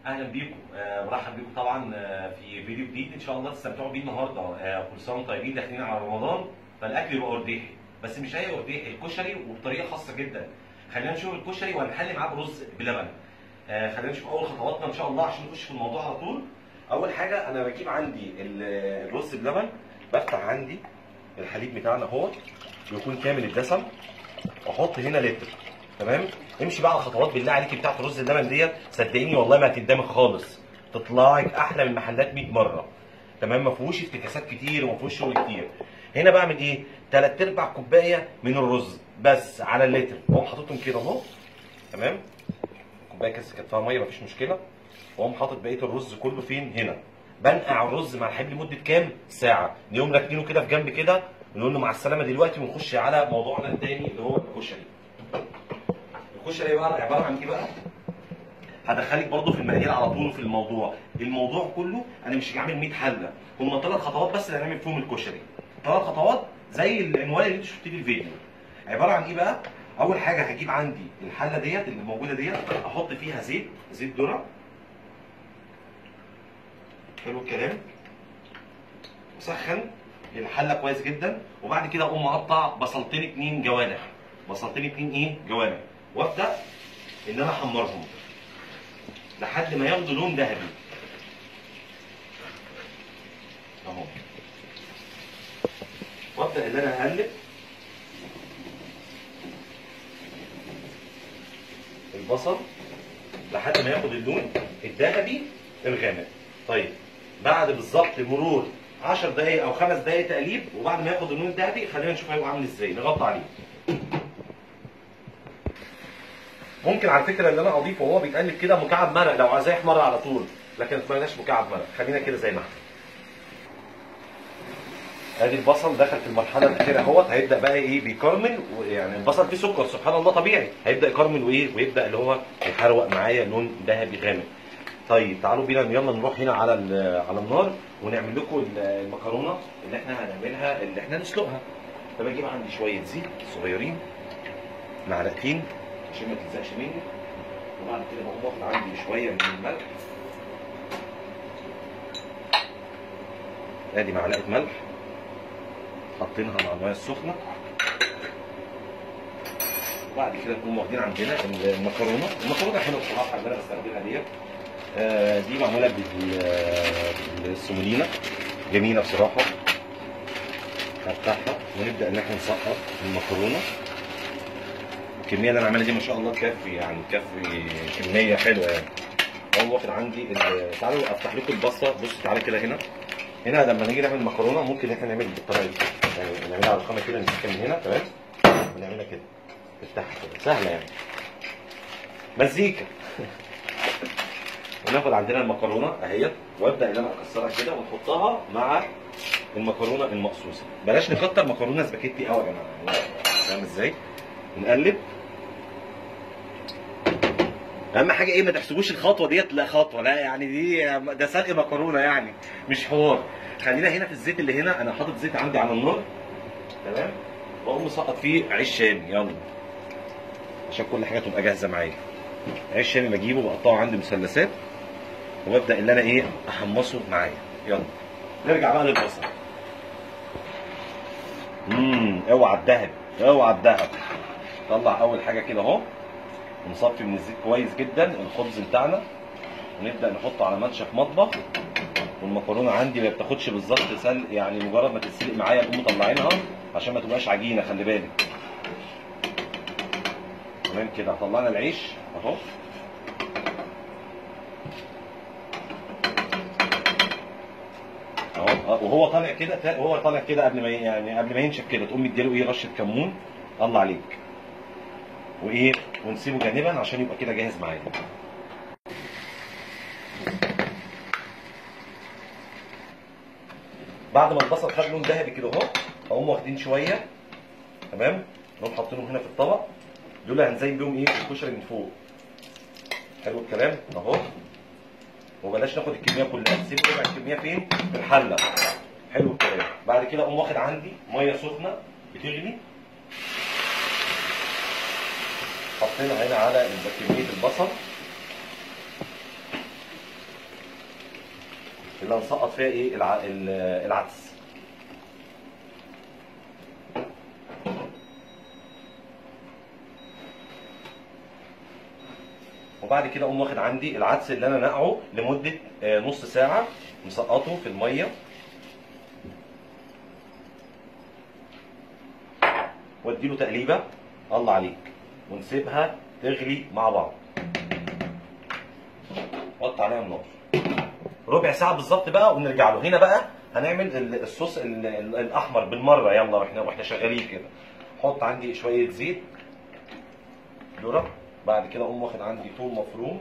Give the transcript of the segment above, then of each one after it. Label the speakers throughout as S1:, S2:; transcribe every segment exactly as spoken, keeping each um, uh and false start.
S1: اهلا بيكم. آه، برحب بيكم طبعا آه، في فيديو جديد ان شاء الله تستمتعوا بيه النهارده. آه، كل سنه وانتم طيبين، داخلين على رمضان، فالاكل يبقى ارديحي، بس مش اي ارديحي، الكشري وبطريقه خاصه جدا. خلينا نشوف الكشري وهنحل معاه برز بلبن. آه، خلينا نشوف اول خطواتنا ان شاء الله عشان نخش في الموضوع على طول. اول حاجه انا بجيب عندي الرز بلبن، بفتح عندي الحليب بتاعنا اهو يكون كامل الدسم، واحط هنا لتر. تمام. امشي بقى على الخطوات بالله عليكي بتاعت رز اللبن ديت، صدقيني والله ما هتندمج خالص، تطلع لك احلى من المحلات مية مره. تمام. ما فيهوش افتكاسات كتير وما فيهوش شغل كتير. هنا بعمل ايه؟ تلات ارباع كوبايه من الرز بس على اللتر، واقوم حاططهم كده اهو. تمام. كوبايه كاس كانت فيها ميه مفيش مشكله، واقوم حاطط بقيه الرز كله فين؟ هنا. بنقع الرز مع الحليب لمده كام؟ ساعه. نقوم راكنينه كده في جنب كده، ونقول له مع السلامه دلوقتي، ونخش على موضوعنا الثاني اللي هو الكشري. الكشري بقى عباره عن ايه بقى؟ هدخلك برضه في المقادير على طول في الموضوع، الموضوع كله انا مش هعمل مية حله، هم ثلاث خطوات بس اللي هنعمل فيهم الكشري. ثلاث خطوات زي العنوان اللي انت شفتيه في الفيديو. عباره عن ايه بقى؟ اول حاجه هجيب عندي الحله ديت اللي موجوده ديت، احط فيها زيت، زيت ذره. حلو الكلام. وسخن الحله كويس جدا، وبعد كده اقوم مقطع بصلتين اتنين جوانح، بصلتين اتنين ايه؟ جوانح، وابدا ان انا احمرهم لحد ما ياخدوا لون ذهبي اهو، وابدا ان انا اقلب البصل لحد ما ياخد اللون الذهبي الغامق. طيب بعد بالظبط مرور عشر دقايق او خمس دقايق تقليب، وبعد ما ياخد اللون الذهبي خلينا نشوف هيبقى عامل ازاي. نغطي عليه. ممكن على فكره اللي انا اضيفه وهو بيتقلب كده مكعب مرق لو عايزاه يحمر على طول، لكن ما تبقاش مكعب مرق، خلينا كده زي ما احنا. ادي البصل دخل في المرحله الاخيره اهوت، هيبدا بقى ايه؟ بيكرمل، ويعني البصل فيه سكر سبحان الله طبيعي، هيبدا يكرمل وايه؟ ويبدا اللي هو يحروق معايا لون ذهبي غامق. طيب تعالوا بينا يلا نروح هنا على على النار ونعمل لكم المكرونه اللي احنا هنعملها، اللي احنا نسلقها. فبجيب عندي شويه زيت صغيرين، معلقتين عشان ما تلزقش مني، وبعد كده بقوم واخد عندي شويه من الملح. ادي معلقه ملح حاطينها مع الميه السخنه، وبعد كده نقوم واخدين عندنا المكرونه. المكرونه حلوه بصراحه اللي انا بستخدمها ديت، آه دي معموله بالسمولينا، جميله بصراحه. هفتحها ونبدا ان احنا نسقط المكرونه. الكميه اللي انا عاملها دي ما شاء الله تكفي، يعني تكفي كميه حلوه يعني. اقوم واخد عندي تعالوا افتح لكم البصه. بصوا تعالى كده هنا، هنا لما نيجي نعمل مكرونه ممكن احنا نعمل بالطريقه دي، يعني نعملها على الخامه كده، نمسكها من هنا. تمام. ونعملها كده، نفتحها كده، سهله يعني، مزيكا. وناخد عندنا المكرونه اهيت، وابدا ان انا اكسرها كده ونحطها مع المكرونه المقصوصه. بلاش نكتر مكرونه سباكيتي قوي يا جماعه، فاهم ازاي؟ نقلب. اهم حاجه ايه؟ ما تحسبوش الخطوه ديت لا خطوه، لا يعني دي ده سلق مكرونه يعني مش حوار. خلينا هنا في الزيت اللي هنا، انا حاطط زيت عندي على النار. تمام. واقوم مسقط فيه عيش شامي، يلا عشان كل حاجه تبقى جاهزه معايا. عيش شامي بجيبه بقطعه عندي مثلثات، وابدا ان انا ايه؟ احمصه معايا. يلا نرجع بقى للبصل. امم اوعى الدهب، اوعى الدهب. طلع اول حاجه كده اهو، ونصفي من الزيت كويس جدا الخبز بتاعنا، ونبدا نحطه على منشف مطبخ. والمكرونه عندي ما بتاخدش بالظبط سلق، يعني مجرد ما تتسلق معايا نقوم مطلعينها عشان ما تبقاش عجينه، خلي بالك. تمام كده. طلعنا العيش اهو، اهو وهو طالع كده، وهو طالع كده قبل ما يعني قبل ما ينشف كده، تقوم مديله ايه؟ رشه كمون. الله عليك. وايه؟ ونسيبه جانبا عشان يبقى كده جاهز معانا. بعد ما البصل خد لون ذهبي كده اهو، اقوم واخدين شويه. تمام. نقوم حاطينهم هنا في الطبق، دول هنزين بيهم ايه؟ الكشري من فوق. حلو الكلام اهو. وبلاش ناخد الكميه كلها، نسيب ربع الكميه فين؟ في الحله. حلو الكلام. بعد كده اقوم واخد عندي ميه سخنه بتغلي، حطينا هنا على كميه البصل. اللي هنسقط فيها ايه الع... العدس. وبعد كده اقوم واخد عندي العدس اللي انا نقعه لمده نص ساعه، مسقطه في الميه، واديله تقليبه الله عليك، ونسيبها تغلي مع بعض. وطي عليها النار ربع ساعه بالظبط بقى، ونرجع له. هنا بقى هنعمل الصوص الاحمر بالمره، يلا واحنا واحنا شغالين كده. احط عندي شويه زيت ذره، بعد كده اقوم واخد عندي ثوم مفروم.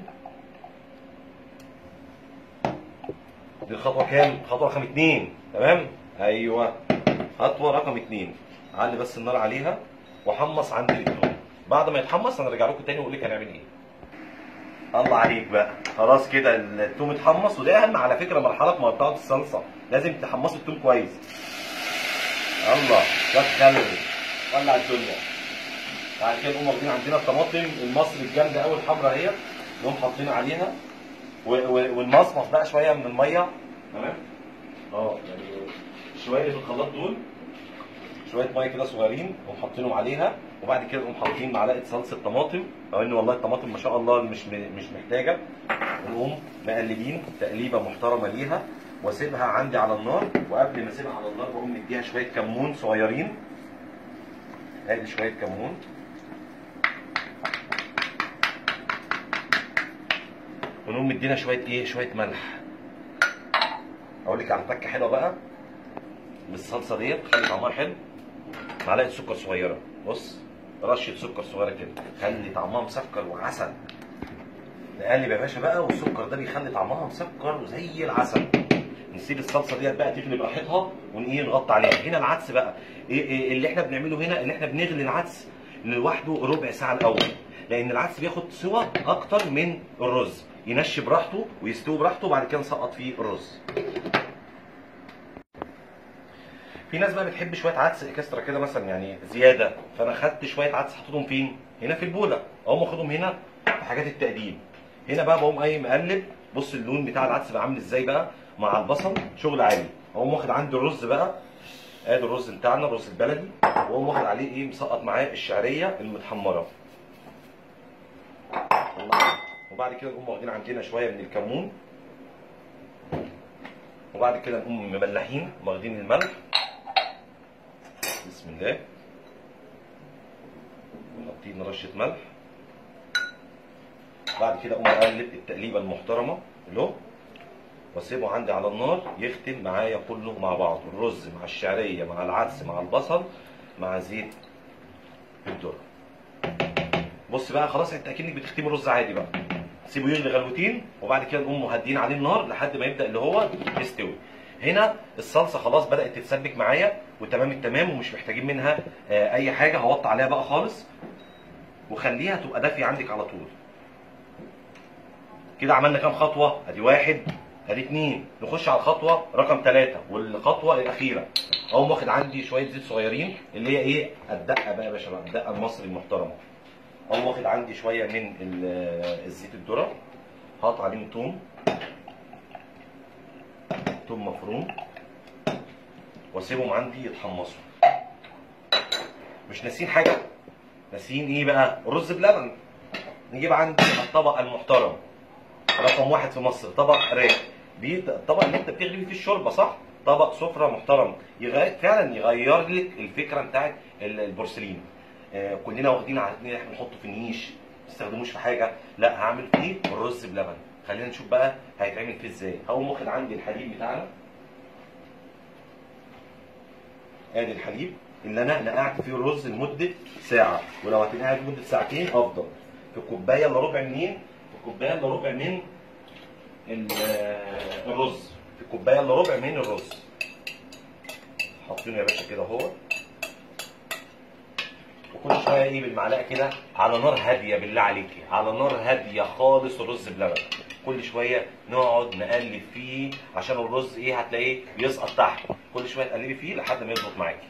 S1: دي الخطوه كام؟ خطوه رقم اتنين، تمام؟ ايوه خطوه رقم اتنين. علي بس النار عليها واحمص عندي الثوم. بعد ما يتحمص هنرجع لكم تاني واقول لك هنعمل ايه. الله عليك بقى، خلاص كده الثوم اتحمص. وده اهم على فكره مرحله في مقطعه الصلصه، لازم تحمصوا الثوم كويس. الله شغل ولع الدنيا. بعد كده نقوم واخدين عندنا الطماطم المصري الجامده قوي الحمراء اهي، نقوم حاطين عليها ونمصمص بقى شويه من الميه، تمام؟ اه يعني شويه في الخلاط دول شويه ميه كده صغيرين نقوم حاطينهم عليها. وبعد كده نقوم حاطين معلقه صلصه طماطم، او ان والله الطماطم ما شاء الله مش مش محتاجه. ونقوم مقلبين تقليبه محترمه ليها، واسيبها عندي على النار. وقبل ما اسيبها على النار بقوم مديها شويه كمون صغيرين، ادي شويه كمون، ونقوم مدينا شويه ايه؟ شويه ملح. اقول لك على تكه حلوه بقى بالصلصه ديت تخلي طعمها حلو. معلقه سكر صغيره، بص رشه سكر صغيره كده خلي طعمها مسكر وعسل. نقلب يا باشا بقى، والسكر ده بيخلي طعمها مسكر وزي العسل. نسيب الصلصه ديت بقى تغلي براحتها، ونقيه نغطي عليها. هنا العدس بقى إيه, ايه اللي احنا بنعمله هنا؟ ان احنا بنغلي العدس لوحده ربع ساعه الاول، لان العدس بياخد سوى اكتر من الرز، ينشف براحته ويستوي براحته، وبعد كده نسقط فيه الرز. في ناس بقى بتحب شويه عدس اكسترا كده مثلا يعني زياده، فانا خدت شويه عدس حطيتهم فين؟ هنا في البوله، اقوم واخدهم هنا في حاجات التقديم. هنا بقى بقوم اي مقلب، بص اللون بتاع العدس بقى عامل ازاي بقى مع البصل، شغل عالي. اقوم واخد عندي الرز بقى، ادي الرز بتاعنا الرز البلدي، واقوم واخد عليه ايه؟ مسقط معاه الشعريه المتحمره. وبعد كده نقوم واخدين عندنا شويه من الكمون، وبعد كده نقوم مملحين واخدين الملح، بسم الله، وحاطين رشه ملح. بعد كده اقوم اقلب التقليبه المحترمه له، واسيبه عندي على النار يختم معايا كله مع بعض، الرز مع الشعريه مع العدس مع البصل مع زيت الذره. بص بقى خلاص انت اكنك بتختمي الرز عادي بقى، سيبه يغلي غلوتين، وبعد كده نقوم مهديين عليه النار لحد ما يبدا اللي هو يستوي. هنا الصلصه خلاص بدات تتسبك معايا وتمام التمام، ومش محتاجين منها اي حاجه. هوطي عليها بقى خالص وخليها تبقى دافيه عندك على طول. كده عملنا كام خطوه؟ ادي واحد، ادي اتنين. نخش على الخطوه رقم ثلاثه والخطوه الاخيره. اقوم واخد عندي شويه زيت صغيرين، اللي هي ايه؟ الدقه بقى يا باشا بقى، الدقه المصري المحترمه. اقوم واخد عندي شويه من الزيت الذره، حاطط عليهم توم، توم مفروم، واسيبهم عندي يتحمصوا. مش ناسيين حاجه؟ ناسيين ايه بقى؟ الرز بلبن. نجيب عندي الطبق المحترم رقم واحد في مصر، طبق راق. دي الطبق اللي انت بتغلي فيه الشوربه، صح؟ طبق سفره محترم يغير فعلا، يغير لك الفكره بتاعت البورسلين. آه كلنا واخدين على ان احنا نحطه في النيش، ما تستخدموش في حاجه. لا، هعمل فيه الرز بلبن. خلينا نشوف بقى هيتعمل فيه ازاي. هقوم واخد عندي الحليب بتاعنا، ادي الحليب اللي انا نقعت فيه الرز لمده ساعه، ولو هتنقعد لمده ساعتين افضل. في الكوبايه الا ربع منين؟ في الكوبايه الا ربع من الرز، في الكوبايه الا ربع من الرز. حاطينه يا باشا كده اهو، وكل شويه ايه بالمعلقه كده على نار هاديه، بالله عليكي على نار هاديه خالص الرز بلبن. كل شويه نقعد نقلب فيه عشان الرز ايه؟ هتلاقيه بيسقط تحت. كل شويه تقلبي فيه لحد ما يظبط معاكي.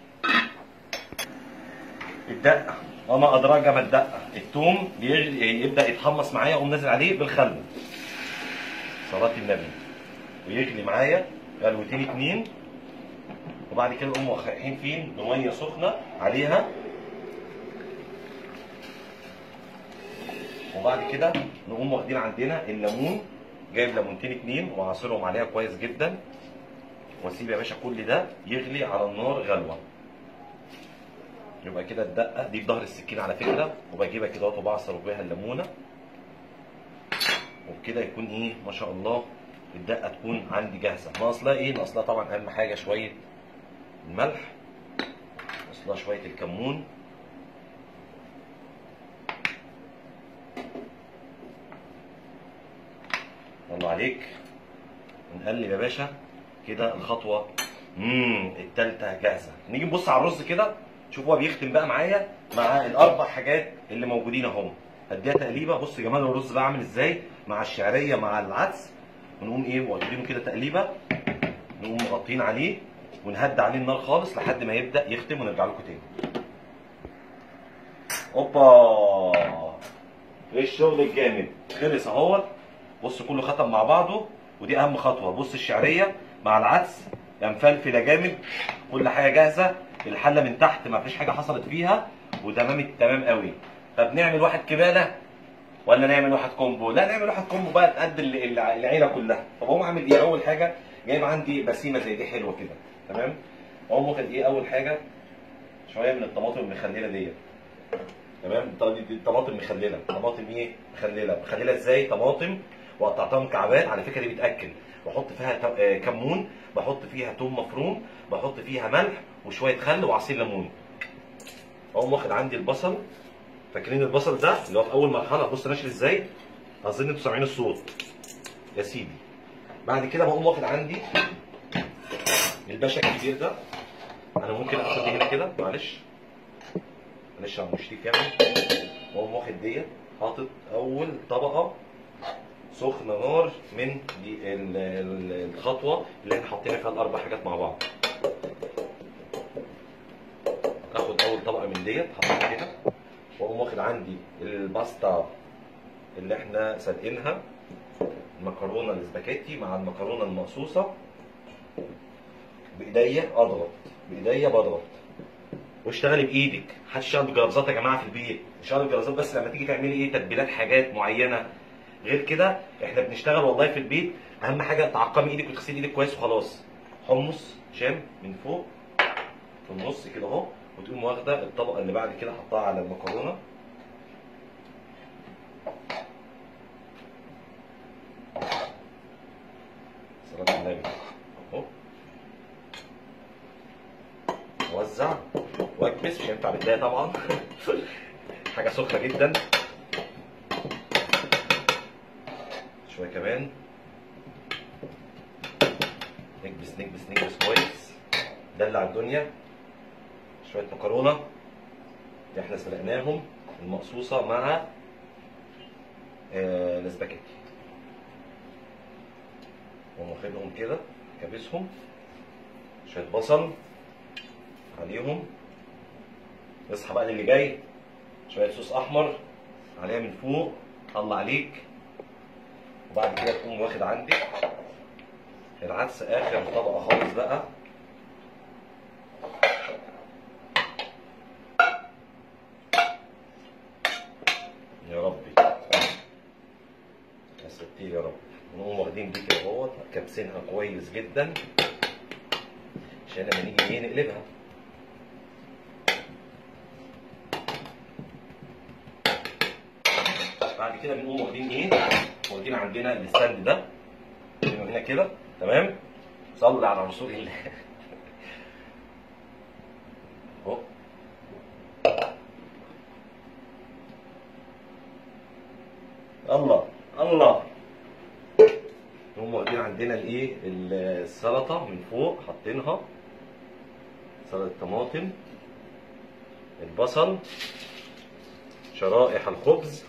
S1: الدقه، وما ادراك ما الدقه. الثوم يبدا يتحمص معايا، اقوم نازل عليه بالخل. صلاه النبي. ويغلي معايا غلوتين اتنين، وبعد كده نقوم رايحين فين بميه سخنه عليها، وبعد كده نقوم واخدين عندنا الليمون، جايب ليمونتين اتنين وعصرهم عليها كويس جدا، واسيب يا باشا كل ده يغلي على النار غلوه. يبقى كده الدقه دي بظهر السكين على فكره، وبجيبها كده اهو بعصر بيها الليمونه، وبكده يكون ايه ما شاء الله الدقه تكون عندي جاهزه. ناقص لها ايه؟ ناقص لها طبعا اهم حاجه شويه الملح، ناقص لها شويه الكمون، الله عليك. ونقلب يا باشا كده الخطوه امم التالتة جاهزه. نيجي نبص على الرز كده، شوف هو بيختم بقى معايا مع الاربع حاجات اللي موجودين اهم. هديها تقليبه، بص جمال الرز بقى عامل ازاي مع الشعريه مع العدس، ونقوم ايه واخدينه كده تقليبه، نقوم مغطيين عليه ونهدي عليه النار خالص لحد ما يبدا يختم ونرجع لكم تاني. اوبا، ايه الشغل الجامد خلص اهوت. بص كله ختم مع بعضه، ودي اهم خطوه. بص الشعريه مع العدس يا مفلفله جامد، كل حاجه جاهزه، الحله من تحت ما فيش حاجه حصلت فيها، وتمام التمام قوي. طب نعمل واحد كباله ولا نعمل واحد كومبو؟ لا نعمل واحد كومبو بقى تقد العيله كلها. طب اقوم اعمل ايه؟ اول حاجه جايب عندي بسيمه زي دي حلوه كده تمام، اقوم واخد ايه اول حاجه شويه من الطماطم المخلله ديت تمام. دي الطماطم مخلله، طماطم ايه مخلله. مخلله ازاي؟ طماطم وقطعتها مكعبات، على فكره دي بتاكل، بحط فيها كمون، بحط فيها توم مفروم، بحط فيها ملح وشويه خل وعصير ليمون. اقوم واخد عندي البصل، فاكرين البصل ده اللي هو في اول مرحله، بص ناشف ازاي، اظن انتوا سامعين الصوت يا سيدي. بعد كده بقوم واخد عندي الباشا الكبير ده، انا ممكن اخد دي هنا كده معلش معلش على المشريك يعني، واقوم واخد ديت حاطط اول طبقه سخنه نار من دي الخطوه اللي احنا حاطين فيها الاربع حاجات مع بعض. اخد اول طبقه من ديت حاططها كده، واقوم واخد عندي الباستا اللي احنا سالقينها، المكرونه الاسباجيتي مع المكرونه المقصوصه، بايديا اضغط، بايديا بضغط، واشتغلي بايدك. محدش يشتغل بالجرافزات يا جماعه في البيت، اشتغل بالجرافزات بس لما تيجي تعملي ايه تتبيلات حاجات معينه، غير كده احنا بنشتغل والله في البيت. اهم حاجه تعقمي ايدك وتغسلي ايدك كويس وخلاص. حمص شام من فوق في النص كده اهو، وتقوم واخده الطبقه اللي بعد كده حطها على المكرونه، صلاه النبي اهو، وزع واكبس، مش هينفع بالدقيقه طبعا حاجه سخنه جدا، شويه كمان، نكبس نكبس نكبس كويس، دلع الدنيا. شويه مكرونه اللي احنا سلقناهم المقصوصه مع آه الاسباجيتي، واقوم واخدهم كده كابسهم، شويه بصل عليهم، اصحى بقى اللي جاي، شويه صوص احمر عليها من فوق، الله عليك. وبعد كده تقوم واخد عندي العدس اخر طبقه خالص بقى، يا ربي يا ستير يا رب. ونقوم واخدين دي كده اهوت كابسينها كويس جدا عشان لما نيجي ايه نقلبها. بعد كده بنقوم واخدين ايه؟ واخدين عندنا الستاند ده من هنا كده تمام. صلي على رسول الله اهو. الله الله. نقوم واخدين عندنا الايه؟ السلطه من فوق حاطينها، سلطه طماطم، البصل، شرائح الخبز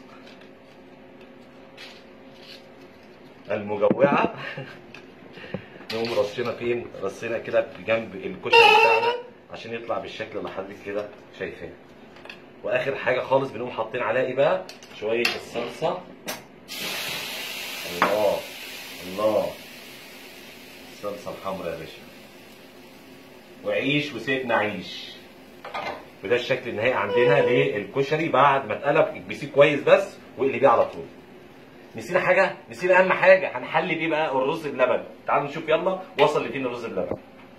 S1: المجوعه نقوم رصينا فين؟ رصينا كده جنب الكشري بتاعنا عشان يطلع بالشكل اللي حضرتك كده شايفاه. واخر حاجه خالص بنقوم حاطين عليها ايه بقى؟ شويه الصلصه. الله الله الصلصه الحمراء يا باشا، وعيش وسيبنا عيش. وده الشكل النهائي عندنا للكشري بعد ما اتقلب. اكبسيه كويس بس واقلبيه على طول. نسينا حاجه، نسينا اهم حاجه، هنحلي بيه بقى الرز بلبن. تعالوا نشوف يلا وصل لفين الرز بلبن.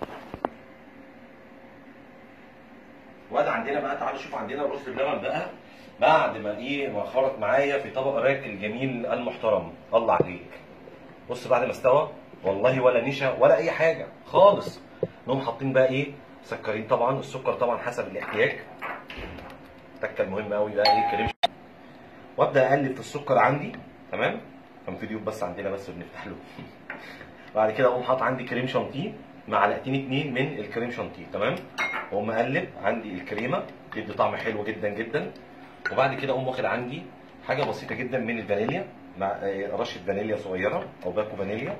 S1: وده عندنا بقى، تعالوا شوفوا عندنا الرز بلبن بقى بعد ما ايه ما خرط معايا في طبق راك الجميل المحترم. الله عليك. بص بعد ما استوى والله ولا نشا ولا اي حاجه خالص. نقوم حاطين بقى ايه؟ مسكرين طبعا، السكر طبعا حسب الاحتياج. التكه المهمه قوي بقى ايه؟ كريم. وابدا اقلب في السكر عندي. تمام؟ كان في ضيوف بس عندنا بس بنفتح له. بعد كده اقوم حاطط عندي كريم شانتيه، معلقتين اتنين من الكريم شانتيه. تمام؟ واقوم اقلب عندي الكريمه تدي طعم حلو جدا جدا. وبعد كده اقوم واخد عندي حاجه بسيطه جدا من الفانيليا، مع رشه فانيليا صغيره او باكو فانيليا.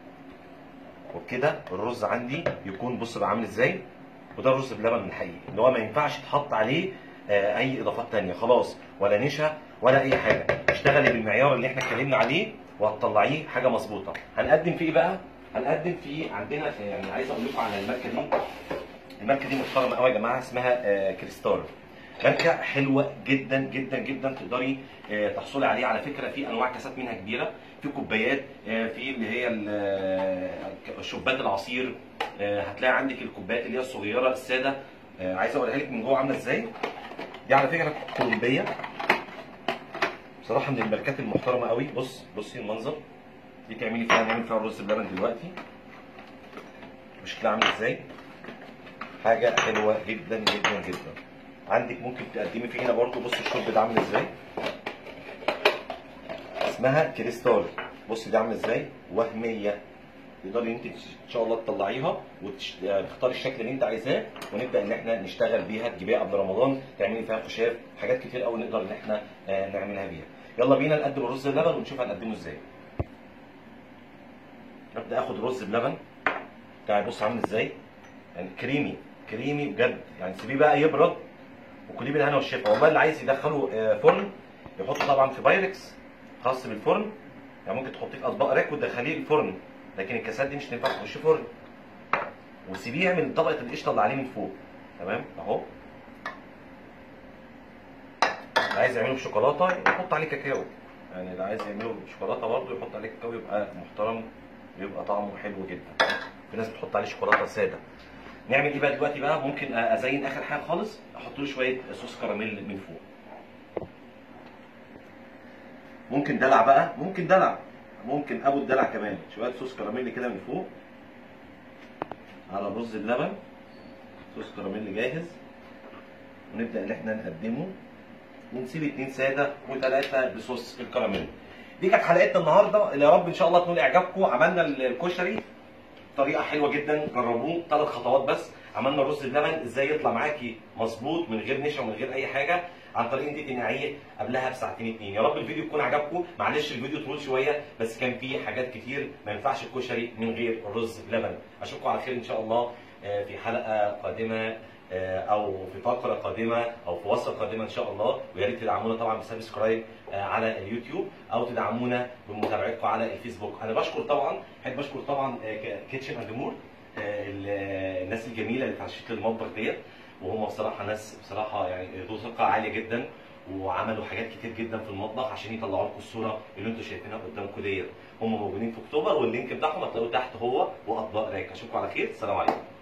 S1: وبكده الرز عندي يكون بص بقى عامل ازاي. وده الرز بلبن الحقيقي اللي هو ما ينفعش تحط عليه اي اضافات ثانيه خلاص، ولا نشا ولا اي حاجه. اشتغلي بالمعيار اللي احنا اتكلمنا عليه وهتطلعيه حاجه مظبوطه. هنقدم فيه ايه بقى؟ هنقدم فيه عندنا يعني عايز اقول لكم على الماركه دي. الماركه دي محترمه قوي يا جماعه، اسمها كريستال. ماركه حلوه جدا جدا جدا، تقدري تحصلي عليها. على فكره في انواع كاسات منها كبيره، في كوبايات، في اللي هي شوبات العصير. هتلاقي عندك الكوبايات اللي هي الصغيره الساده. عايز اوريها لك من جوه عامله ازاي. دي على فكره كولومبيه بصراحه، من الماركات المحترمه قوي. بص بصي المنظر. دي تعملي فيها، نعمل فيها الرز بلبن دلوقتي. شكلها عامل ازاي؟ حاجه حلوه جدا جدا جدا. عندك ممكن تقدمي فيه هنا برضو. بص الشرب ده عامل ازاي. اسمها كريستال. بص دي عامله ازاي، وهميه. تقدري انت ان شاء الله تطلعيها وتختاري الشكل اللي انت عايزاه، ونبدا ان احنا نشتغل بيها. تجيبيها قبل رمضان تعملي فيها خشاف، حاجات كتير قوي نقدر ان احنا نعملها بيها. يلا بينا نقدم الرز بلبن ونشوف هنقدمه ازاي. ابدا اخد الرز بلبن بتاعي. بص عامل ازاي، يعني كريمي كريمي بجد. يعني سيبيه بقى يبرد وكليه بالهنا والشفا. والله اللي عايز يدخله فرن يحطه طبعا في بايركس خاص بالفرن. يعني ممكن تحطيه في اطباق راك وتدخليه الفرن، لكن الكاسات دي مش تنفع تخش فرن. وسيبيه يعمل طبقه القشطه اللي عليه من فوق. تمام اهو. اللي عايز يعمله بشوكولاته يحط عليه كاكاو. يعني اللي عايز يعمله بشوكولاته برضه يحط عليه كاكاو، يبقى محترم ويبقى طعمه حلو جدا. في ناس بتحط عليه شوكولاته ساده. نعمل ايه بقى دلوقتي بقى؟ ممكن ازين اخر حاجه خالص، احط له شويه صوص كراميل من فوق. ممكن دلع بقى، ممكن دلع، ممكن ابو الدلع كمان. شويه صوص كراميل كده من فوق على الرز بلبن. صوص كراميل جاهز، ونبدا ان احنا نقدمه ونسيب اتنين ساده وثلاثه بصوص الكراميل. دي كانت حلقتنا النهارده، اللي يا رب ان شاء الله تنول اعجابكم. عملنا الكشري طريقه حلوه جدا، جربوه. ثلاث خطوات بس. عملنا الرز بلبن ازاي يطلع معاكي مظبوط من غير نشا ومن غير اي حاجه، عن طريق انت تنقعيه قبلها بساعتين اتنين. يا رب الفيديو يكون عجبكم. معلش الفيديو طويل شويه، بس كان فيه حاجات كتير. ما ينفعش الكشري من غير الرز بلبن. اشوفكم على خير ان شاء الله في حلقه قادمه او في فقره قادمه او في وصفه قادمه ان شاء الله. ويا ريت تدعمونا طبعا بسبسكرايب على اليوتيوب، او تدعمونا بمتابعتكم على الفيسبوك. انا بشكر طبعا، احب اشكر طبعا كيتشن اند مور، الناس الجميله اللي اتعشت لي المطبخ ديت. وهم بصراحه ناس بصراحه يعني ذو ثقه عاليه جدا، وعملوا حاجات كتير جدا في المطبخ عشان يطلعوا لكم الصوره اللي انتم شايفينها قدامكم ديت. هم موجودين في اكتوبر، واللينك بتاعهم هتلاقوه تحت هو واطباق راك. اشوفكم على خير. السلام عليكم.